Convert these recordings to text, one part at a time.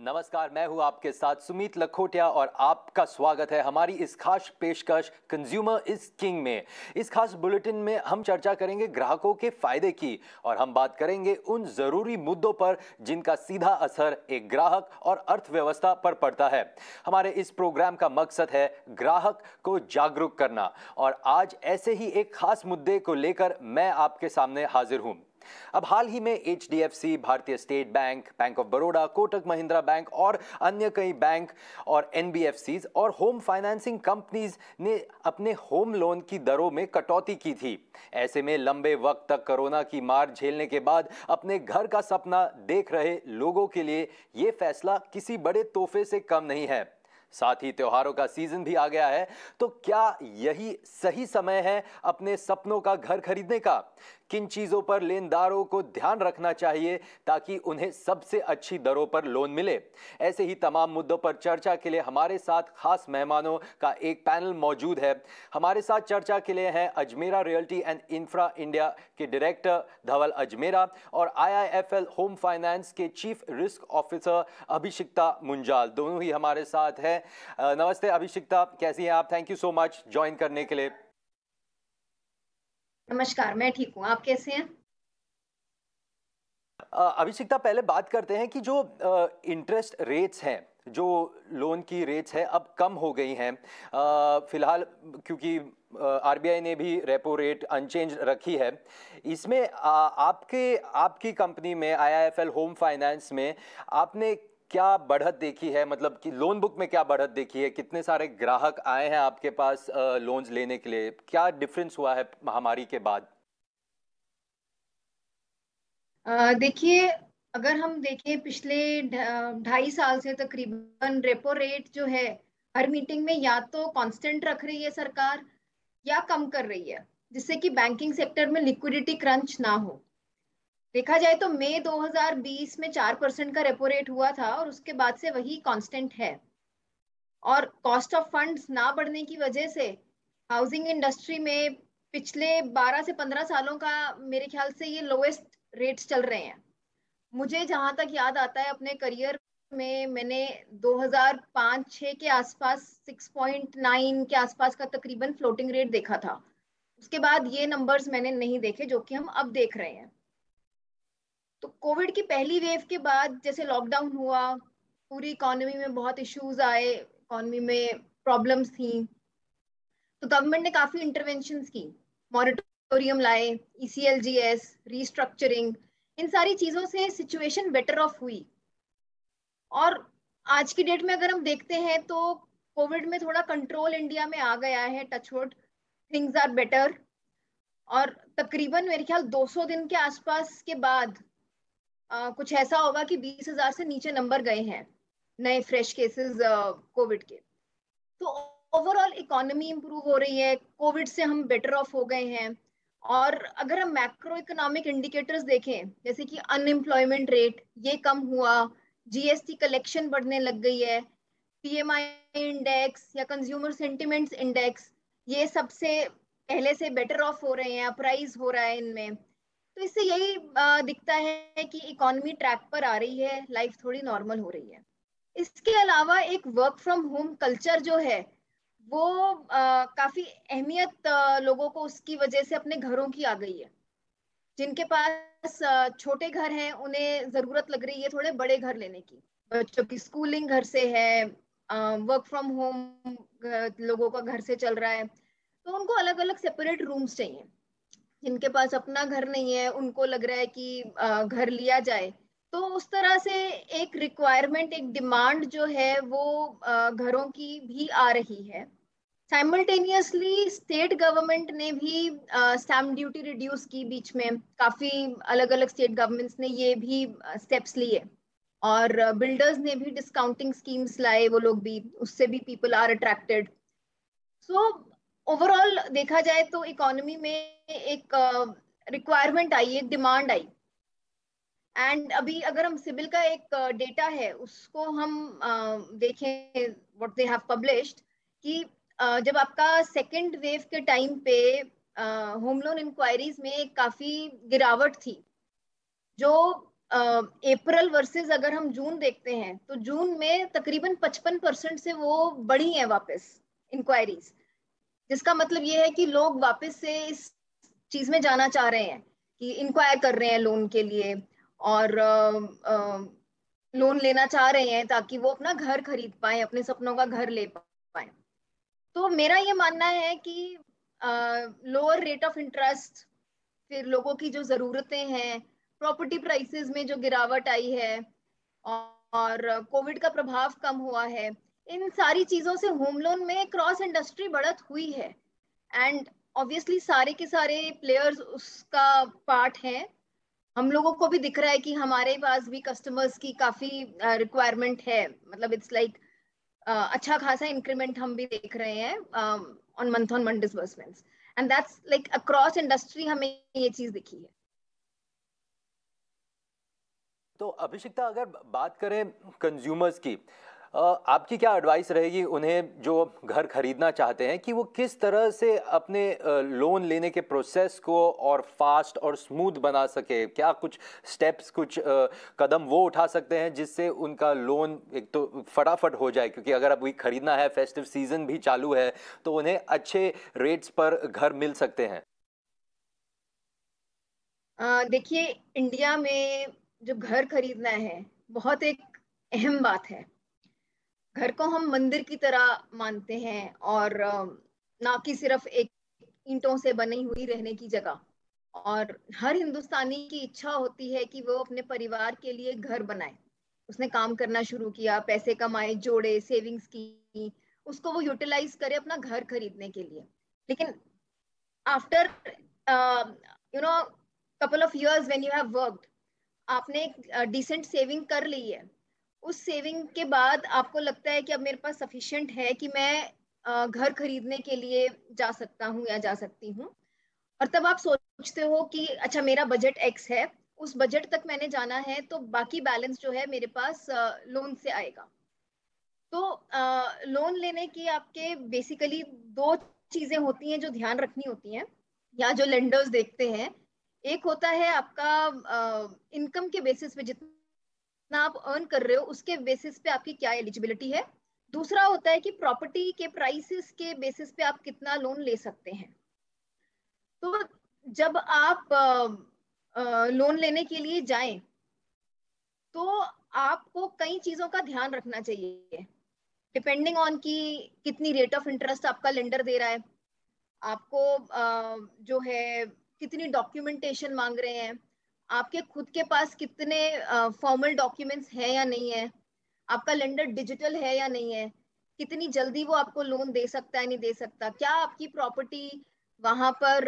नमस्कार, मैं हूं आपके साथ सुमित लखोटिया और आपका स्वागत है हमारी इस खास पेशकश कंज्यूमर इज किंग में। इस खास बुलेटिन में हम चर्चा करेंगे ग्राहकों के फायदे की और हम बात करेंगे उन जरूरी मुद्दों पर जिनका सीधा असर एक ग्राहक और अर्थव्यवस्था पर पड़ता है। हमारे इस प्रोग्राम का मकसद है ग्राहक को जागरूक करना और आज ऐसे ही एक खास मुद्दे को लेकर मैं आपके सामने हाजिर हूं। अब हाल ही में HDFC, Bharatiya state bank, bank of Baroda, Kotak Mahindra bank और अन्य कई बैंक और एनबीएफसीज और होम फाइनेंसिंग कंपनीज ने अपने होम लोन की दरों में कटौती की थी। ऐसे में लंबे वक्त तक कोरोना की मार झेलने के बाद अपने घर का सपना देख रहे लोगों के लिए यह फैसला किसी बड़े तोहफे से कम नहीं है। साथ ही त्योहारों का सीजन भी आ गया है, तो क्या यही सही समय है अपने सपनों का घर खरीदने का? किन चीजों पर लेनदारों को ध्यान रखना चाहिए ताकि उन्हें सबसे अच्छी दरों पर लोन मिले? ऐसे ही तमाम मुद्दों पर चर्चा के लिए हमारे साथ खास मेहमानों का एक पैनल मौजूद है। हमारे साथ चर्चा के लिए हैं Ajmera realty and infra India के डायरेक्टर धवल अजमेरा और आईआईएफएल होम फाइनेंस के chief risk officer Abhishikta Munjal, दोनों ही हमारे साथ हैं। नमस्ते अभिषिक्ता, कैसी हैं आप? Thank you so much join करने के लिए। नमस्कार, मैं ठीक हूँ। आप कैसे हैं? अभिषिक्ता, पहले बात करते हैं कि जो इंटरेस्ट रेट्स हैं, जो लोन की रेट्स हैं अब कम हो गई हैं फिलहाल, क्योंकि आरबीआई ने भी रेपो रेट अनचेंज रखी है। इसमें आपकी कंपनी में आईआईएफएल होम फाइनेंस में आपने क्या बढ़त देखी है? मतलब कि लोन बुक में क्या बढ़त देखी है? कितने सारे ग्राहक आए हैं आपके पास लोन्स लेने के लिए? क्या डिफरेंस हुआ है महामारी के बाद? देखिए, अगर हम देखें पिछले 2.5 साल से तकरीबन रेपो रेट जो है हर मीटिंग में या तो कांस्टेंट रख रही है सरकार या कम कर रही है, जिससे कि बैंकिंग सेक्टर में लिक्विडिटी क्रंच ना हो। देखा जाए तो मई 2020 में 4% का रेपो रेट हुआ था और उसके बाद से वही कांस्टेंट है। और कॉस्ट ऑफ फंड्स ना बढ़ने की वजह से हाउसिंग इंडस्ट्री में पिछले 12 से 15 सालों का मेरे ख्याल से ये लोएस्ट रेट्स चल रहे हैं। मुझे जहां तक याद आता है अपने करियर में, मैंने 2005-6 के आसपास 6.9 के आसपास का तकरीबन फ्लोटिंग रेट देखा था। उसके बाद ये नंबर्स मैंने नहीं देखे जो कि हम अब देख रहे हैं। तो कोविड की पहली वेव के बाद जैसे लॉकडाउन हुआ, पूरी इकोनॉमी में बहुत इश्यूज आए, इकोनॉमी में प्रॉब्लम्स थी, तो गवर्नमेंट ने काफी इंटरवेंशंस की, मॉरिटोरियम लाए, ईसीएलजीएस, रीस्ट्रक्चरिंग, इन सारी चीजों से सिचुएशन बेटर ऑफ हुई। और आज की डेट में अगर हम देखते हैं तो कोविड में थोड़ा कंट्रोल इंडिया में आ गया है, टचवुड, थिंग्स आर बेटर। और तकरीबन मेरे ख्याल 200 दिन के आसपास के बाद कुछ ऐसा होगा कि 20,000 से नीचे नंबर गए हैं नए फ्रेश केसेस कोविड के। तो ओवरऑल इकोनॉमी इंप्रूव हो रही है, कोविड से हम बेटर ऑफ हो गए हैं। और अगर हम मैक्रो इकोनॉमिक इंडिकेटर्स देखें, जैसे कि अनएम्प्लॉयमेंट रेट ये कम हुआ, जीएसटी कलेक्शन बढ़ने लग गई है, पीएमआई इंडेक्स या कंज्यूमर सेंटिमेंट्स इंडेक्स, ये सबसे पहले से बेटर ऑफ हो रहे हैं, अपराइज हो रहा है इनमें। तो इससे यही दिखता है कि इकोनॉमी ट्रैक पर आ रही है, लाइफ थोड़ी नॉर्मल हो रही है। इसके अलावा एक वर्क फ्रॉम होम कल्चर जो है वो काफी अहमियत लोगों को उसकी वजह से अपने घरों की आ गई है। जिनके पास छोटे घर हैं उन्हें जरूरत लग रही है थोड़े बड़े घर लेने की। बच्चों की स्कूलिंग घर से है, वर्क फ्रॉम होम लोगों का घर से चल रहा है, तो उनको अलग अलग सेपरेट रूम्स चाहिए। जिनके पास अपना घर नहीं है उनको लग रहा है कि घर लिया जाए। तो उस तरह से एक रिक्वायरमेंट, एक डिमांड जो है वो घरों की भी आ रही है। साइमल्टेनियसली स्टेट गवर्नमेंट ने भी स्टैम्प ड्यूटी रिड्यूस की, बीच में काफी अलग अलग स्टेट गवर्नमेंट्स ने ये भी स्टेप्स लिए। और बिल्डर्स ने भी डिस्काउंटिंग स्कीम्स लाए, वो लोग भी, उससे भी people are attracted. So overall देखा जाए तो इकोनॉमी में एक रिक्वायरमेंट आई, एक डिमांड आई। एंड अभी अगर हम सिविल का एक डेटा है उसको हम देखें, व्हाट दे हैव पब्लिश्ड, कि जब आपका सेकेंड वेव के टाइम पे होम लोन इंक्वायरीज में काफी गिरावट थी, जो अप्रैल वर्सेस अगर हम जून देखते हैं तो जून में तकरीबन 55% से वो बढ़ी है वापस इंक्वायरीज, जिसका मतलब ये है कि लोग वापस से इस चीज में जाना चाह रहे हैं कि इंक्वायर कर रहे हैं लोन के लिए, और लोन लेना चाह रहे हैं ताकि वो अपना घर खरीद पाए, अपने सपनों का घर ले पाए। तो मेरा ये मानना है कि लोअर रेट ऑफ इंटरेस्ट, फिर लोगों की जो जरूरतें हैं, प्रॉपर्टी प्राइसेस में जो गिरावट आई है, और कोविड का प्रभाव कम हुआ है, इन सारी चीजों से होम लोन में क्रॉस इंडस्ट्री बढ़त हुई है। एंड ऑब्वियसली सारे के सारे प्लेयर्स उसका पार्ट हैं। हम लोगों को भी दिख रहा है कि हमारे पास भी कस्टमर्स की काफी रिक्वायरमेंट है, मतलब इट्स लाइक अच्छा खासा इंक्रीमेंट हम भी देख रहे हैं on month disbursements, and that's like across industry हमें ये चीज दिखी है। तो अभिषिक्ता, अगर बात करें कंज्यूमर्स की, आपकी क्या एडवाइस रहेगी उन्हें जो घर खरीदना चाहते हैं कि वो किस तरह से अपने लोन लेने के प्रोसेस को और फास्ट और स्मूथ बना सके? क्या कुछ स्टेप्स, कुछ कदम वो उठा सकते हैं जिससे उनका लोन एक तो फटाफट हो जाए? क्योंकि अगर अभी खरीदना है, फेस्टिव सीजन भी चालू है, तो उन्हें अच्छे रेट्स पर घर मिल सकते हैं। देखिए, इंडिया में जब घर खरीदना है, बहुत एक अहम बात है। घर को हम मंदिर की तरह मानते हैं, और ना कि सिर्फ एक ईंटों से बनी हुई रहने की जगह। और हर हिंदुस्तानी की इच्छा होती है कि वो अपने परिवार के लिए घर बनाए। उसने काम करना शुरू किया, पैसे कमाए, जोड़े, सेविंग्स की, उसको वो यूटिलाइज करे अपना घर खरीदने के लिए। लेकिन after you know couple of years when you have worked, आपने एक डिसेंट सेविंग कर ली है, उस सेविंग के बाद आपको लगता है कि अब मेरे पास सफिशिएंट है कि मैं घर खरीदने के लिए जा सकता हूँ या जा सकती हूँ। और तब आप सोचते हो कि अच्छा, मेरा बजट एक्स है, उस बजट तक मैंने जाना है, तो बाकी बैलेंस जो है मेरे पास लोन से आएगा। तो लोन लेने की आपके बेसिकली दो चीजें होती हैं जो ध्यान रखनी होती हैं, या जो लेंडर्स देखते हैं। एक होता है आपका इनकम के बेसिस पे, जितना आप अर्न कर रहे हो उसके बेसिस पे आपकी क्या एलिजिबिलिटी है। दूसरा होता है कि प्रॉपर्टी के प्राइसेस के बेसिस पे आप कितना लोन ले सकते हैं। तो जब आप लोन लेने के लिए जाएं, तो आपको कई चीजों का ध्यान रखना चाहिए, डिपेंडिंग ऑन कि कितनी रेट ऑफ इंटरेस्ट आपका लेंडर दे रहा है, आपको जो है कितनी डॉक्यूमेंटेशन मांग रहे हैं, आपके खुद के पास कितने फॉर्मल डॉक्यूमेंट्स हैं या नहीं है, आपका लेंडर डिजिटल है या नहीं है, कितनी जल्दी वो आपको लोन दे सकता है नहीं दे सकता, क्या आपकी प्रॉपर्टी वहां पर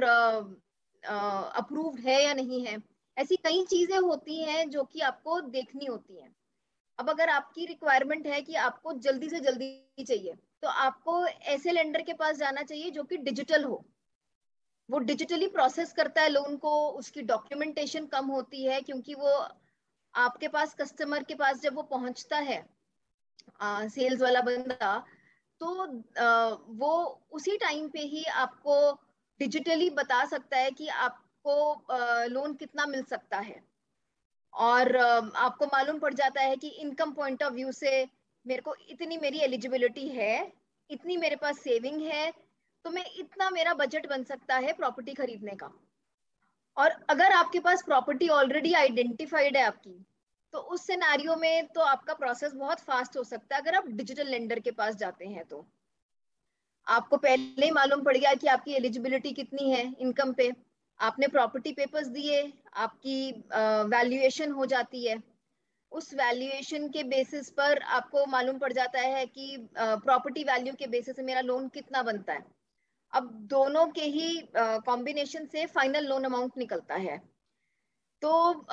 अप्रूव्ड है या नहीं है। ऐसी कई चीजें होती हैं जो कि आपको देखनी होती हैं। अब अगर आपकी रिक्वायरमेंट है कि आपको जल्दी से जल्दी चाहिए, तो आपको ऐसे लेंडर के पास जाना चाहिए जो कि डिजिटल हो। वो डिजिटली प्रोसेस करता है लोन को, उसकी डॉक्यूमेंटेशन कम होती है, क्योंकि वो आपके पास, कस्टमर के पास जब वो पहुंचता है, सेल्स वाला बंदा, तो वो उसी टाइम पे ही आपको डिजिटली बता सकता है कि आपको लोन कितना मिल सकता है। और आपको मालूम पड़ जाता है कि इनकम पॉइंट ऑफ व्यू से मेरे को इतनी मेरी एलिजिबिलिटी है, इतनी मेरे पास सेविंग है, तो मैं इतना मेरा बजट बन सकता है प्रॉपर्टी खरीदने का। और अगर आपके पास प्रॉपर्टी ऑलरेडी आइडेंटिफाइड है आपकी, तो उस सिनेरियो में तो आपका प्रोसेस बहुत फास्ट हो सकता है। अगर आप डिजिटल लेंडर के पास जाते हैं तो आपको पहले ही मालूम पड़ गया कि आपकी एलिजिबिलिटी कितनी है इनकम पे, आपने प्रॉपर्टी पेपर्स दिए, आपकी वैल्यूएशन हो जाती है। उस वैल्यूएशन के बेसिस पर आपको मालूम पड़ जाता है कि प्रॉपर्टी वैल्यू के बेसिस से मेरा लोन कितना बनता है। अब दोनों के ही कॉम्बिनेशन से फाइनल लोन अमाउंट निकलता है। तो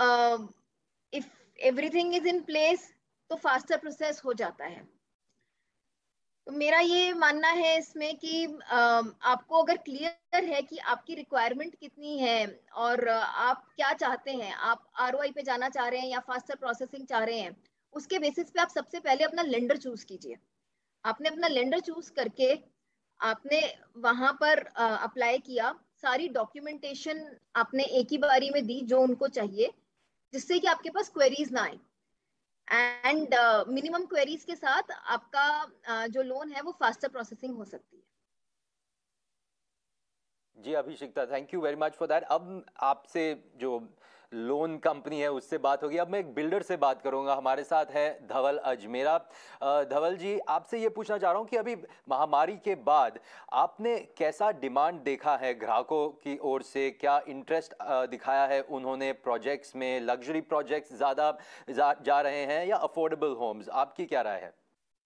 if everything is in place, तो फास्टर प्रोसेस हो जाता है। तो मेरा ये मानना है इसमें कि आपको अगर क्लियर है कि आपकी रिक्वायरमेंट कितनी है, और आप क्या चाहते हैं, आप आरओआई पे जाना चाह रहे हैं या फास्टर प्रोसेसिंग चाह रहे हैं, उसके बेसिस पे आप सबसे पहले अपना लेंडर चूज कीजिए। आपने अपना लेंडर चूज करके आपने वहां पर अप्लाई किया, सारी डॉक्यूमेंटेशन आपने एक ही बारी में दी जो उनको चाहिए, जिससे कि आपके पास क्वेरीज ना आए, एंड मिनिमम क्वेरीज के साथ आपका जो लोन है वो फास्टर प्रोसेसिंग हो सकती है। जी Abhishikta, thank you very much for that. अब आपसे जो लोन कंपनी है उससे बात होगी, अब मैं एक बिल्डर से बात करूंगा। हमारे साथ है धवल अजमेरा। धवल जी, आपसे ये पूछना चाह रहा हूँ कि अभी महामारी के बाद आपने कैसा डिमांड देखा है ग्राहकों की ओर से? क्या इंटरेस्ट दिखाया है उन्होंने प्रोजेक्ट्स में? लग्जरी प्रोजेक्ट्स ज़्यादा जा रहे हैं या अफोर्डेबल होम्स? आपकी क्या राय है?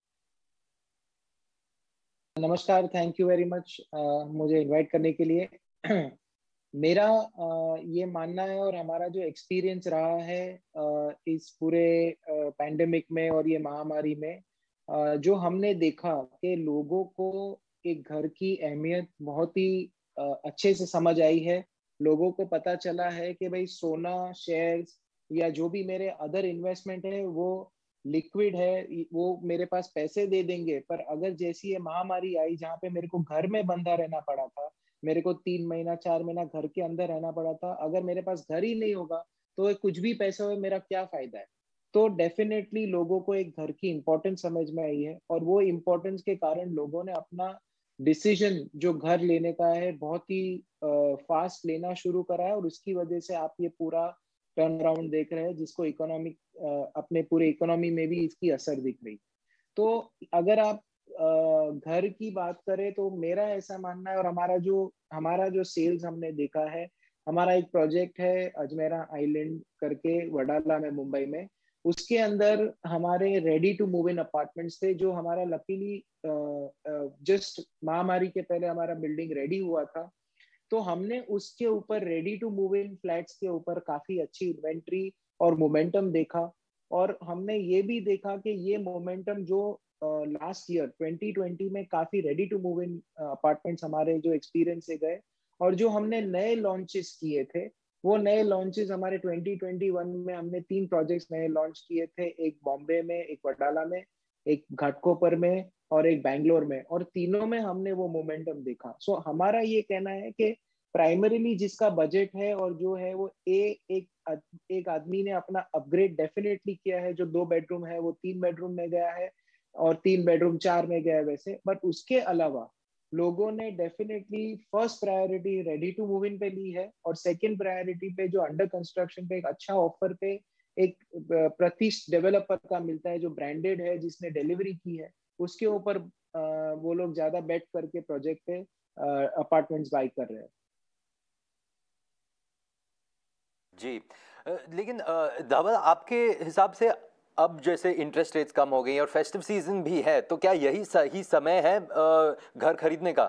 नमस्कार, थैंक यू वेरी मच मुझे इनवाइट करने के लिए। मेरा ये मानना है और हमारा जो एक्सपीरियंस रहा है इस पूरे पैंडेमिक में और ये महामारी में, जो हमने देखा कि लोगों को एक घर की अहमियत बहुत ही अच्छे से समझ आई है। लोगों को पता चला है कि भाई सोना, शेयर्स या जो भी मेरे अदर इन्वेस्टमेंट है वो लिक्विड है, वो मेरे पास पैसे दे देंगे। पर अगर जैसी ये महामारी आई जहाँ पे मेरे को घर में बंधा रहना पड़ा था, मेरे को 3 महीना 4 महीना घर के अंदर रहना पड़ा था, अगर मेरे पास घर ही नहीं होगा तो कुछ भी पैसे हो मेरा क्या फायदा है। तो डेफिनेटली लोगों को एक घर की इम्पोर्टेंस समझ में आई है और वो इम्पोर्टेंस के कारण लोगों ने अपना डिसीजन जो घर लेने का है बहुत ही फास्ट लेना शुरू करा है। और उसकी वजह से आप ये पूरा टर्न अराउंड देख रहे हैं जिसको इकोनॉमिक अपने पूरे इकोनॉमी में भी इसकी असर दिख रही। तो अगर आप घर की बात करें तो मेरा ऐसा मानना है, और हमारा जो सेल्स हमने देखा है, हमारा एक प्रोजेक्ट है अजमेरा आइलैंड करके वडाला में, मुंबई में। उसके अंदर हमारे ready to move in apartments थे, जो हमारा लकीली जस्ट महामारी के पहले हमारा बिल्डिंग रेडी हुआ था। तो हमने उसके ऊपर ready to move in flats के ऊपर काफी अच्छी इन्वेंट्री और मोमेंटम देखा। और हमने ये भी देखा कि ये मोमेंटम जो लास्ट ईयर 2020 में काफी ready to move in apartments हमारे जो एक्सपीरियंस से गए, और जो हमने नए लॉन्चेस किए थे, वो नए लॉन्चेस हमारे 2021 में हमने 3 प्रोजेक्ट्स नए लॉन्च किए थे। एक बॉम्बे में, एक वडाला में, एक घाटकोपर में और एक बैंगलोर में, और तीनों में हमने वो मोमेंटम देखा। सो हमारा ये कहना है कि प्राइमरीली जिसका बजट है और जो है वो एक आदमी ने अपना अपग्रेड डेफिनेटली किया है। जो 2 बेडरूम है वो 3 बेडरूम में गया है, और 3 बेडरूम 4 में गया है वैसे। बट उसके अलावा लोगों ने definitely first priority ready to move in पे ली है, और सेकंड प्रायोरिटी पे जो अंडर कंस्ट्रक्शन पे एक अच्छा ऑफर पे एक प्रतिष्ठ डेवलपर का मिलता है जो ब्रांडेड है, जिसने डिलीवरी की है, उसके ऊपर वो लोग ज्यादा बेट करके प्रोजेक्ट पे अपार्टमेंट्स बाय कर रहे हैं। जी लेकिन धवल, आपके हिसाब से अब जैसे इंटरेस्ट रेट्स कम हो गई और फेस्टिव सीजन भी है, तो क्या यही सही समय है घर खरीदने का?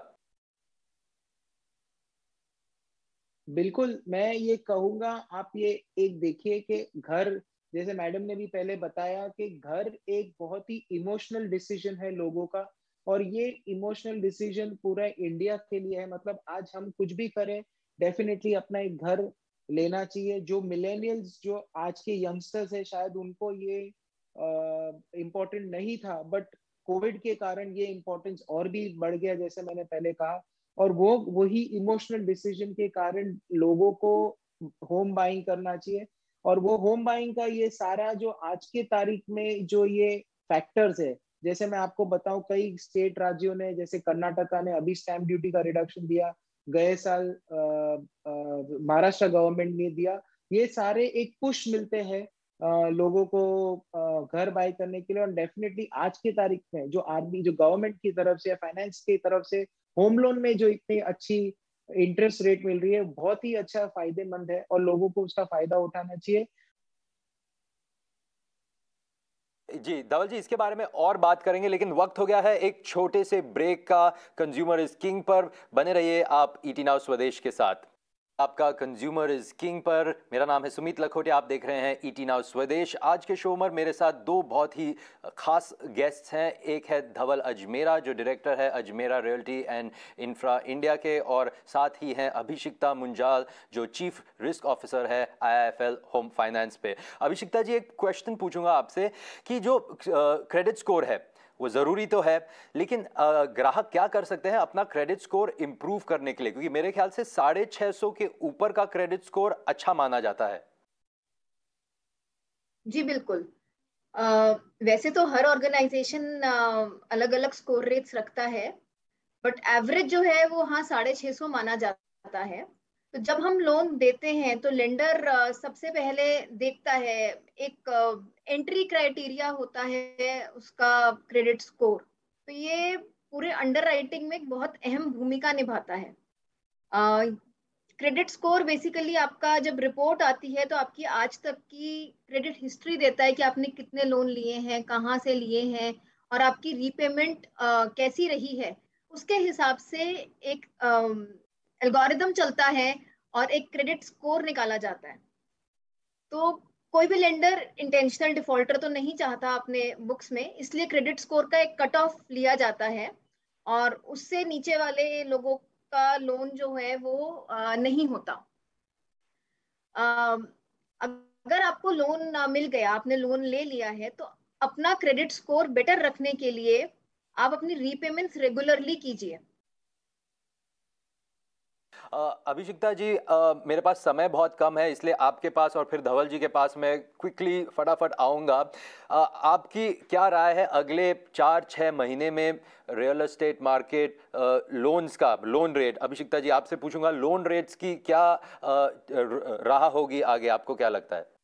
बिल्कुल, मैं ये कहूंगा, आप ये एक देखिए कि घर, जैसे मैडम ने भी पहले बताया कि घर एक बहुत ही इमोशनल डिसीजन है लोगों का। और ये इमोशनल डिसीजन पूरा इंडिया के लिए है। मतलब आज हम कुछ भी करें, डेफिनेटली अपना एक घर लेना चाहिए। जो मिलेनियल्स, जो आज के यंगस्टर्स है, शायद उनको ये इम्पोर्टेंट नहीं था, बट कोविड के कारण ये इम्पोर्टेंस और भी बढ़ गया, जैसे मैंने पहले कहा। और वो वही इमोशनल डिसीजन के कारण लोगों को होम बाइंग करना चाहिए। और वो होम बाइंग का ये सारा जो आज के तारीख में जो ये फैक्टर्स है, जैसे मैं आपको बताऊं, कई स्टेट राज्यों ने, जैसे कर्नाटका ने अभी स्टैंप ड्यूटी का रिडक्शन दिया, गए साल महाराष्ट्र गवर्नमेंट ने दिया। ये सारे एक पुश मिलते हैं लोगों को घर बाय करने के लिए। और डेफिनेटली आज की तारीख में जो आरबी, जो गवर्नमेंट की तरफ से या फाइनेंस की तरफ से होम लोन में जो इतनी अच्छी इंटरेस्ट रेट मिल रही है, बहुत ही अच्छा फायदेमंद है और लोगों को उसका फायदा उठाना चाहिए। जी धवल जी, इसके बारे में और बात करेंगे, लेकिन वक्त हो गया है एक छोटे से ब्रेक का। कंज्यूमर इज किंग पर बने रहिए आप ईटी नाउ स्वदेश के साथ। आपका कंज्यूमर इज किंग पर, मेरा नाम है सुमित लखोटिया, आप देख रहे हैं ईटी नाउ स्वदेश। आज के शो में मेरे साथ दो बहुत ही खास गेस्ट्स हैं। एक है धवल अजमेरा, जो डायरेक्टर है Ajmera realty and infra India के, और साथ ही हैं अभिषिक्ता मुंजाल, जो चीफ रिस्क ऑफिसर है आईआईएफएल होम फाइनेंस पे। अभिषिक्ता जी, एक क्वेश्चन पूछूंगा आपसे कि जो क्रेडिट स्कोर है वो ज़रूरी तो है, लेकिन ग्राहक क्या कर सकते हैं अपना क्रेडिट स्कोर इंप्रूव करने के लिए? क्योंकि मेरे ख्याल से 650 के ऊपर का क्रेडिट स्कोर अच्छा माना जाता है। जी बिल्कुल। वैसे तो हर ऑर्गेनाइजेशन अलग अलग स्कोर रेट्स रखता है, बट एवरेज जो है वो हाँ 650 माना जाता है। तो जब हम लोन देते हैं तो लेंडर सबसे पहले देखता है, एक एंट्री क्राइटेरिया होता है उसका क्रेडिट स्कोर। तो ये पूरे अंडर राइटिंग में एक बहुत अहम भूमिका निभाता है। क्रेडिट स्कोर बेसिकली आपका जब रिपोर्ट आती है तो आपकी आज तक की क्रेडिट हिस्ट्री देता है कि आपने कितने लोन लिए हैं, कहाँ से लिए हैं, और आपकी रीपेमेंट कैसी रही है। उसके हिसाब से एक एल्गोरिदम चलता है और एक क्रेडिट स्कोर निकाला जाता है। तो कोई भी लेंडर इंटेंशनल डिफॉल्टर तो नहीं चाहता अपने बुक्स में, इसलिए क्रेडिट स्कोर का एक कट ऑफ लिया जाता है और उससे नीचे वाले लोगों का लोन जो है वो नहीं होता। अगर आपको लोन मिल गया, आपने लोन ले लिया है, तो अपना क्रेडिट स्कोर बेटर रखने के लिए आप अपनी रीपेमेंट्स रेगुलरली कीजिए। अभिषिक्ता जी, मेरे पास समय बहुत कम है, इसलिए आपके पास और फिर धवल जी के पास मैं क्विकली फटाफट आऊँगा। आपकी क्या राय है अगले 4-6 महीने में रियल एस्टेट मार्केट, लोन्स का लोन रेट? अभिषिक्ता जी आपसे पूछूंगा, लोन रेट्स की क्या राह होगी आगे, आपको क्या लगता है?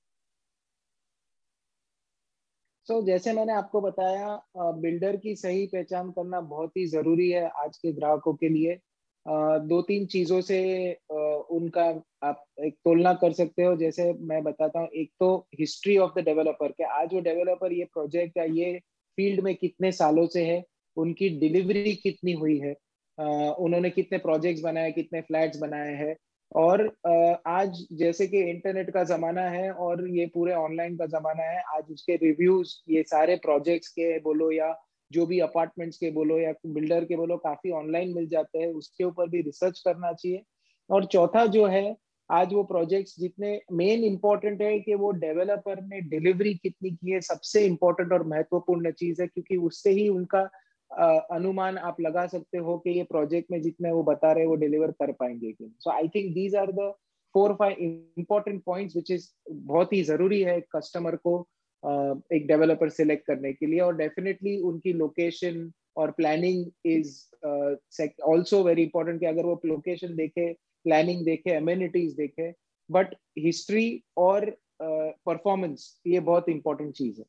जैसे मैंने आपको बताया, बिल्डर की सही पहचान करना बहुत ही जरूरी है आज के ग्राहकों के लिए। दो तीन चीजों से उनका आप एक तुलना कर सकते हो। जैसे मैं बताता हूँ, एक तो हिस्ट्री ऑफ द डेवलपर, के आज वो डेवलपर ये प्रोजेक्ट या ये फील्ड में कितने सालों से है, उनकी डिलीवरी कितनी हुई है, उन्होंने कितने प्रोजेक्ट्स बनाए, कितने फ्लैट्स बनाए हैं। और आज जैसे कि इंटरनेट का जमाना है और ये पूरे ऑनलाइन का जमाना है, आज उसके रिव्यूज ये सारे प्रोजेक्ट्स के बोलो या जो भी अपार्टमेंट्स के बोलो या बिल्डर के बोलो, काफी ऑनलाइन मिल जाते हैं। उसके ऊपर भी रिसर्च करना चाहिए। और चौथा जो है, आज वो प्रोजेक्ट्स जितने मेन इंपॉर्टेंट है कि वो डेवलपर ने डिलीवरी कितनी की है, सबसे इंपॉर्टेंट और महत्वपूर्ण चीज है, क्योंकि उससे ही उनका अनुमान आप लगा सकते हो कि ये प्रोजेक्ट में जितने वो बता रहे हैं वो डिलीवर कर पाएंगे कि। So I think these are the 4-5 important points which is बहुत ही जरूरी है कस्टमर को एक डेवलपर सिलेक्ट करने के लिए। और डेफिनेटली उनकी लोकेशन और planning is also very important, कि अगर वो लोकेशन देखे, प्लानिंग देखे, अमेनिटीज देखे, बट हिस्ट्री और परफॉर्मेंस ये बहुत इंपॉर्टेंट चीज है।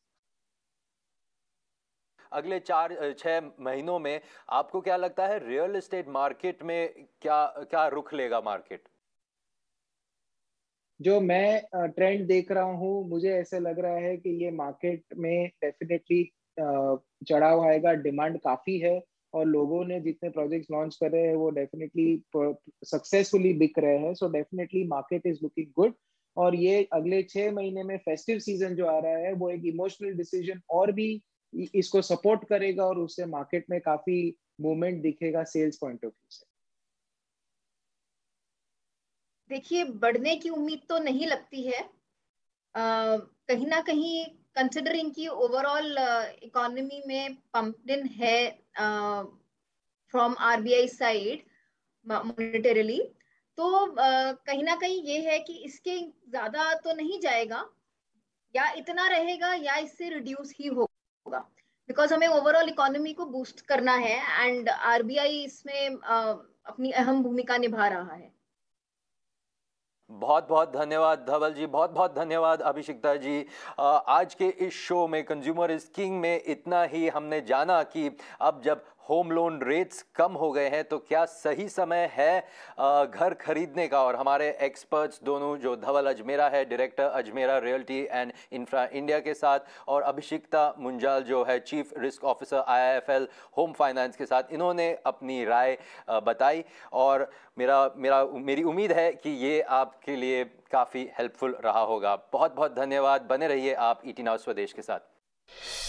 अगले 4-6 महीनों में आपको क्या लगता है रियल एस्टेट मार्केट में क्या क्या रुख लेगा मार्केट? जो मैं ट्रेंड देख रहा हूँ, मुझे ऐसे लग रहा है कि ये मार्केट में डेफिनेटली चढ़ाव आएगा। डिमांड काफी है और लोगों ने जितने प्रोजेक्ट्स लॉन्च कर रहे हैं वो डेफिनेटली सक्सेसफुली बिक रहे हैं। So definitely market is looking good. और ये अगले 6 महीने में फेस्टिव सीजन जो आ रहा है वो एक इमोशनल डिसीजन और भी इसको सपोर्ट करेगा और उससे मार्केट में काफी मूवमेंट दिखेगा सेल्स पॉइंट ऑफ व्यू से। देखिए, बढ़ने की उम्मीद तो नहीं लगती है। कहीं ना कहीं कंसिडरिंग की ओवरऑल इकोनॉमी में पंपन है फ्रॉम आरबीआई साइड मॉनेटरीली, तो कहीं ना कहीं ये है कि इसके ज्यादा तो नहीं जाएगा, या इतना रहेगा या इससे रिड्यूस ही होगा, बिकॉज हमें ओवरऑल इकोनॉमी को बूस्ट करना है एंड आरबीआई इसमें अपनी अहम भूमिका निभा रहा है। बहुत बहुत धन्यवाद धवल जी, बहुत बहुत धन्यवाद अभिषिक्ता जी। आज के इस शो में कंज्यूमर इज किंग में इतना ही हमने जाना कि अब जब होम लोन रेट्स कम हो गए हैं तो क्या सही समय है घर खरीदने का। और हमारे एक्सपर्ट्स दोनों, जो धवल अजमेरा है director Ajmera realty and infra India के साथ, और अभिषिक्ता मुंजाल जो है chief risk officer IIFL home finance के साथ, इन्होंने अपनी राय बताई। और मेरी उम्मीद है कि ये आपके लिए काफ़ी हेल्पफुल रहा होगा। बहुत बहुत धन्यवाद। बने रहिए आप ईटी नाउ स्वदेश के साथ।